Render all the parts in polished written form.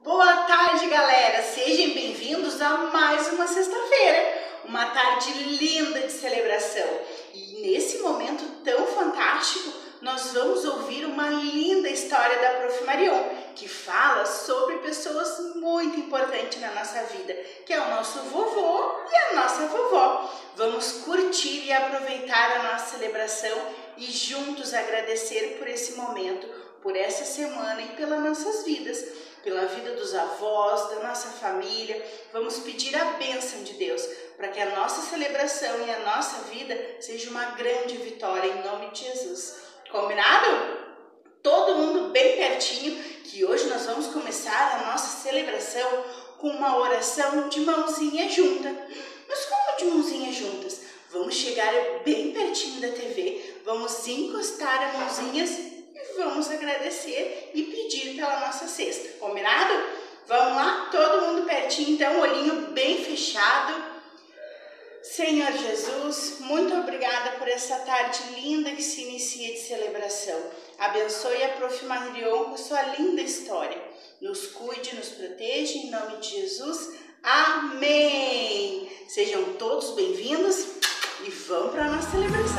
Boa tarde, galera! Sejam bem-vindos a mais uma sexta-feira, uma tarde linda de celebração. E nesse momento tão fantástico, nós vamos ouvir uma linda história da Prof. Marion, que fala sobre pessoas muito importantes na nossa vida, que é o nosso vovô e a nossa vovó. Vamos curtir e aproveitar a nossa celebração e juntos agradecer por esse momento, por essa semana e pelas nossas vidas, pela vida dos avós, da nossa família. Vamos pedir a bênção de Deus para que a nossa celebração e a nossa vida seja uma grande vitória em nome de Jesus. Combinado? Todo mundo bem pertinho, que hoje nós vamos começar a nossa celebração com uma oração de mãozinha junta. Mas como de mãozinha juntas? Vamos chegar bem pertinho da TV, vamos encostar as mãozinhas e vamos agradecer e pedir pela nossa cesta. Combinado? Vamos lá? Todo mundo pertinho, então, olhinho bem fechado. Senhor Jesus, muito obrigada por essa tarde linda que se inicia de celebração. Abençoe a Prof. Marion com sua linda história. Nos cuide, nos proteja, em nome de Jesus. Amém! Sejam todos bem-vindos e vamos para a nossa celebração.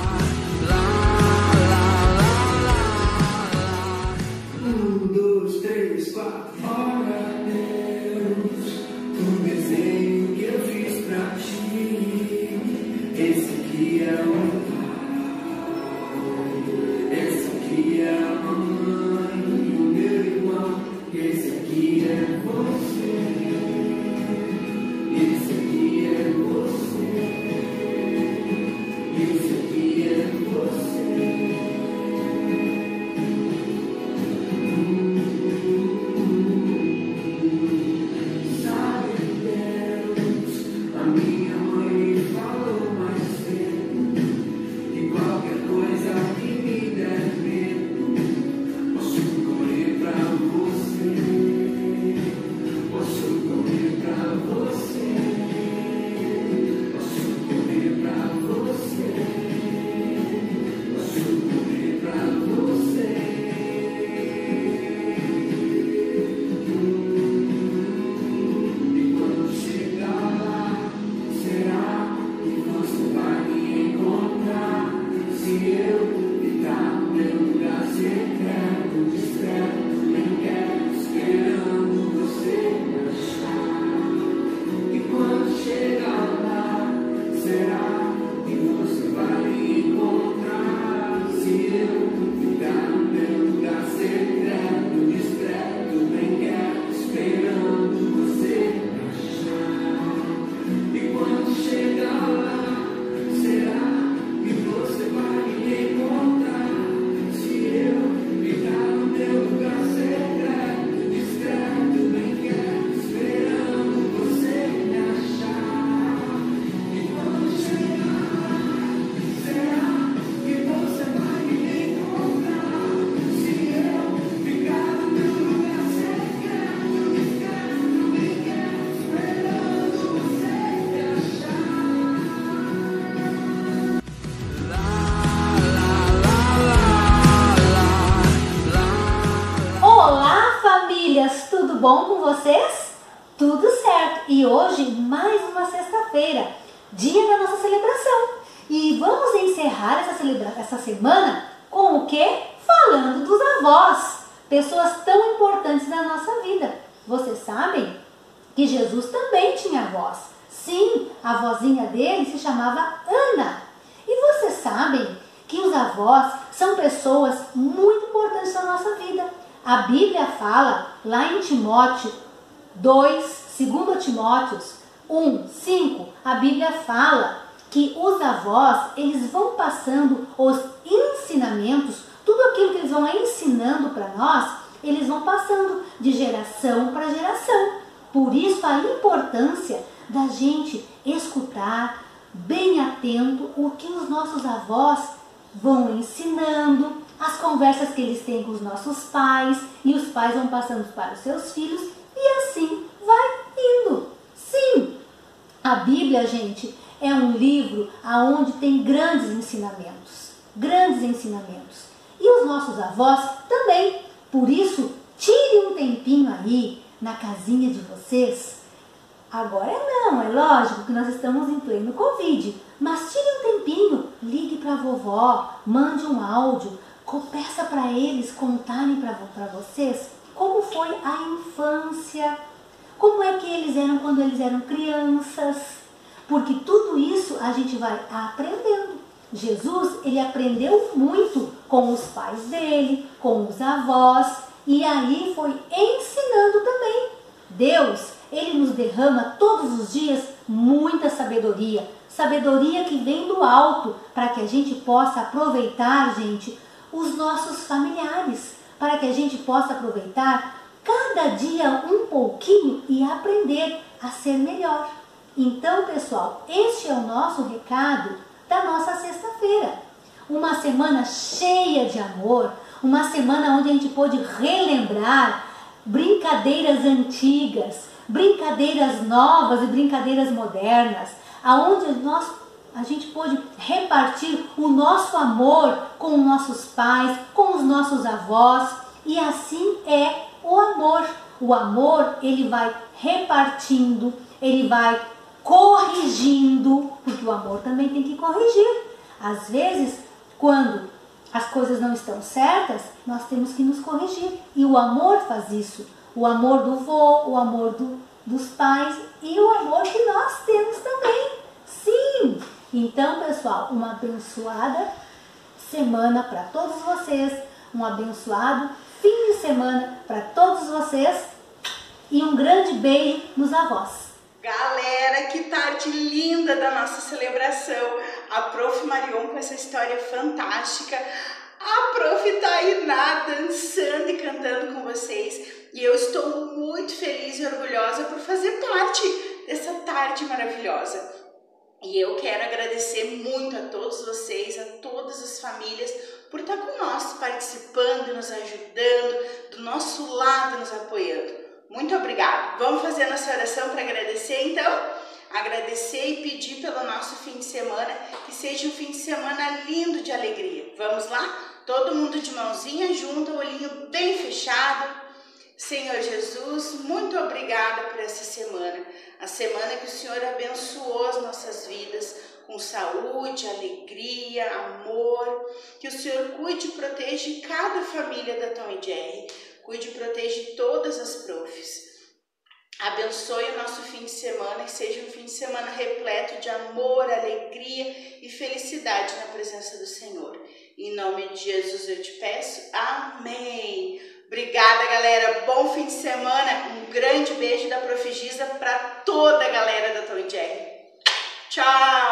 1, 2, 3, 4. Ora Deus, um desenho que eu fiz pra ti. Esse aqui é o pai, esse aqui é a mãe, o meu irmão. Esse aqui é você, esse aqui é você, esse aqui é você. Tudo bom com vocês? Tudo certo! E hoje mais uma sexta-feira, dia da nossa celebração. E vamos encerrar essa semana com o quê? Falando dos avós, pessoas tão importantes na nossa vida. Vocês sabem que Jesus também tinha avós. Sim, a avózinha dele se chamava Ana. E vocês sabem que os avós são pessoas muito importantes na nossa vida. A Bíblia fala lá em Timóteo 2, 2 Timóteo 1, 5, a Bíblia fala que os avós, eles vão passando os ensinamentos, tudo aquilo que eles vão ensinando para nós, eles vão passando de geração para geração. Por isso a importância da gente escutar bem atento o que os nossos avós vão ensinando, as conversas que eles têm com os nossos pais, e os pais vão passando para os seus filhos, e assim vai indo. Sim, a Bíblia, gente, é um livro onde tem grandes ensinamentos. E os nossos avós também. Por isso, tire um tempinho aí na casinha de vocês? Agora não, é lógico que nós estamos em pleno Covid, mas tire um tempinho, ligue para a vovó, mande um áudio, peça para eles contarem para vocês como foi a infância, como é que eles eram quando eles eram crianças, porque tudo isso a gente vai aprendendo. Jesus, ele aprendeu muito com os pais dele, com os avós, e aí foi ensinando também. Deus, ele nos derrama todos os dias muita sabedoria, sabedoria que vem do alto, para que a gente possa aproveitar, gente, os nossos familiares, para que a gente possa aproveitar cada dia um pouquinho e aprender a ser melhor. Então, pessoal, este é o nosso recado da nossa sexta-feira. Uma semana cheia de amor, uma semana onde a gente pôde relembrar brincadeiras antigas, brincadeiras novas e brincadeiras modernas, aonde a gente pôde repartir o nosso amor com os nossos pais, com os nossos avós, e assim é o amor. O amor, ele vai repartindo, ele vai corrigindo, porque o amor também tem que corrigir. Às vezes, quando as coisas não estão certas, nós temos que nos corrigir. E o amor faz isso. O amor do vô, o amor dos pais e o amor que nós temos também. Sim! Então, pessoal, uma abençoada semana para todos vocês. Um abençoado fim de semana para todos vocês. E um grande beijo nos avós. Galera, que tarde linda da nossa celebração. A Prof. Marion com essa história fantástica. A Prof. Tainá dançando e cantando com vocês. E eu estou muito feliz e orgulhosa por fazer parte dessa tarde maravilhosa. E eu quero agradecer muito a todos vocês, a todas as famílias, por estar com nós, participando, nos ajudando, do nosso lado, nos apoiando. Muito obrigada. Vamos fazer a nossa oração para agradecer, então? Agradecer e pedir pelo nosso fim de semana, que seja um fim de semana lindo de alegria. Vamos lá? Todo mundo de mãozinha junto, olhinho bem fechado. Senhor Jesus, muito obrigada por essa semana. A semana que o Senhor abençoou as nossas vidas com saúde, alegria, amor. Que o Senhor cuide e protege cada família da Tom e Jerry. Cuide e protege todas as profs. Abençoe o nosso fim de semana, que seja um fim de semana repleto de amor, alegria e felicidade na presença do Senhor. Em nome de Jesus eu te peço, amém. Obrigada, galera. Bom fim de semana. Um grande beijo da Prof. Giza para toda a galera da Tom e Jerry. Tchau!